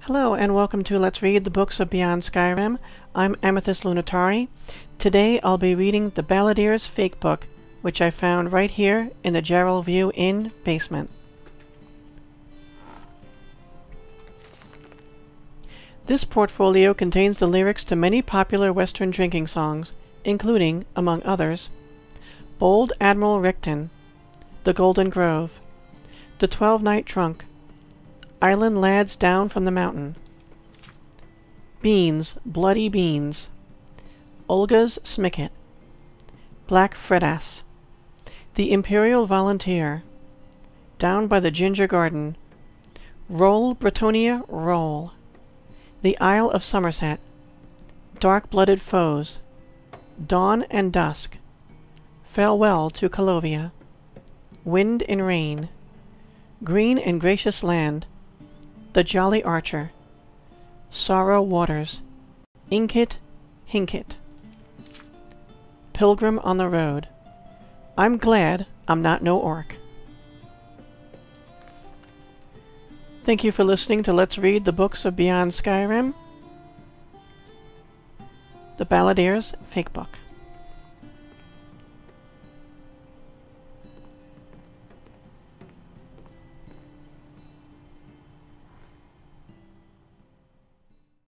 Hello and welcome to Let's Read the Books of Beyond Skyrim. I'm Amethyst Lunatari. Today I'll be reading the Balladeer's Fakebook, which I found right here in the Jarrell View Inn basement. This portfolio contains the lyrics to many popular Western drinking songs, including, among others, Bold Admiral Rickton, The Golden Grove, The 12-Night Trunk, Island Lads Down from the Mountain, Beans, Bloody Beans, Olga's Smicket, Black Fredass, The Imperial Volunteer, Down by the Ginger Garden, Roll, Bretonia, Roll, The Isle of Somerset, Dark-Blooded Foes, Dawn and Dusk, Farewell to Calovia, Wind and Rain, Green and Gracious Land, The Jolly Archer, Sorrow Waters, Inkit, Hinkit, Pilgrim on the Road, I'm Glad I'm Not No Orc. Thank you for listening to Let's Read the Books of Beyond Skyrim, the Balladeer's Fakebook.